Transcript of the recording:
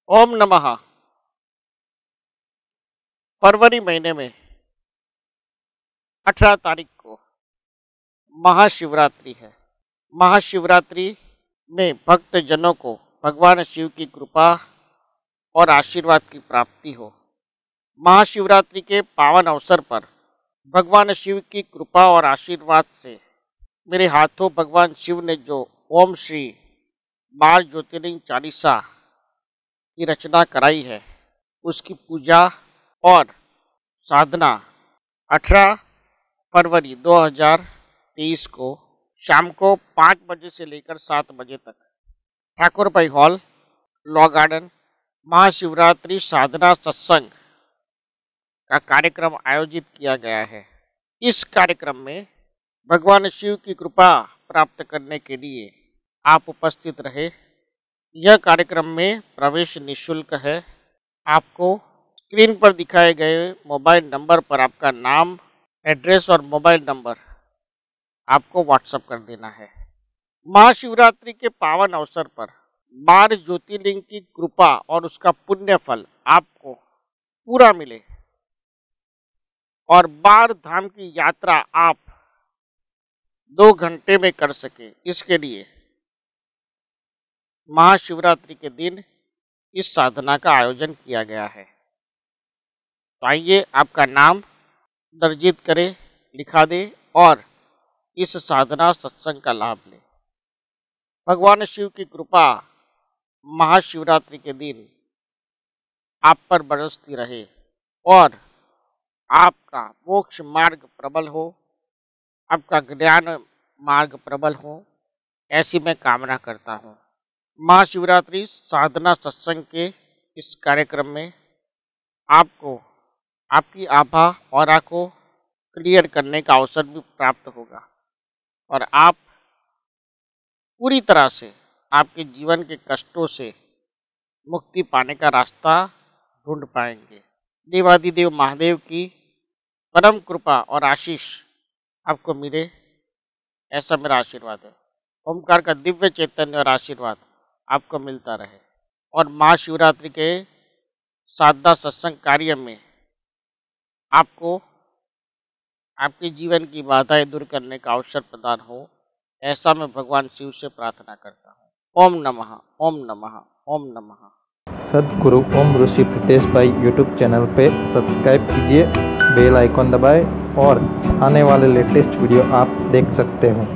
ओम नमः। फरवरी महीने में 18 तारीख को महाशिवरात्रि है। महाशिवरात्रि में भक्त जनों को भगवान शिव की कृपा और आशीर्वाद की प्राप्ति हो। महाशिवरात्रि के पावन अवसर पर भगवान शिव की कृपा और आशीर्वाद से मेरे हाथों भगवान शिव ने जो ओम श्री 12 ज्योतिर्लिंग चालीसा की रचना कराई है, उसकी पूजा और साधना 18 फरवरी 2023 को शाम को 5 बजे से लेकर 7 बजे तक ठाकुर भाई हॉल, लॉ गार्डन, महाशिवरात्रि साधना सत्संग का कार्यक्रम आयोजित किया गया है। इस कार्यक्रम में भगवान शिव की कृपा प्राप्त करने के लिए आप उपस्थित रहे। यह कार्यक्रम में प्रवेश निःशुल्क है। आपको स्क्रीन पर दिखाए गए मोबाइल नंबर पर आपका नाम, एड्रेस और मोबाइल नंबर आपको व्हाट्सएप कर देना है। महाशिवरात्रि के पावन अवसर पर 12 ज्योतिर्लिंग की कृपा और उसका पुण्य फल आपको पूरा मिले और 12 धाम की यात्रा आप 2 घंटे में कर सके, इसके लिए महाशिवरात्रि के दिन इस साधना का आयोजन किया गया है। तो आइए आपका नाम दर्जित करें, लिखा दें और इस साधना सत्संग का लाभ लें। भगवान शिव की कृपा महाशिवरात्रि के दिन आप पर बरसती रहे और आपका मोक्ष मार्ग प्रबल हो, आपका ज्ञान मार्ग प्रबल हो, ऐसी मैं कामना करता हूँ। महाशिवरात्रि साधना सत्संग के इस कार्यक्रम में आपको आपकी आभा और को क्लियर करने का अवसर भी प्राप्त होगा और आप पूरी तरह से आपके जीवन के कष्टों से मुक्ति पाने का रास्ता ढूंढ पाएंगे। देवादिदेव महादेव की परम कृपा और आशीष आपको मिले, ऐसा मेरा आशीर्वाद है। ओमकार का दिव्य चैतन्य और आशीर्वाद आपको मिलता रहे और महाशिवरात्रि के साधना सत्संग कार्य में आपको आपके जीवन की बाधाएं दूर करने का अवसर प्रदान हो, ऐसा मैं भगवान शिव से प्रार्थना करता हूँ। ओम नमः, ओम नमः, ओम नमः। सद्गुरु ओम ऋषि प्रीतेश भाई यूट्यूब चैनल पे सब्सक्राइब कीजिए, बेल आइकॉन दबाएं और आने वाले लेटेस्ट वीडियो आप देख सकते हो।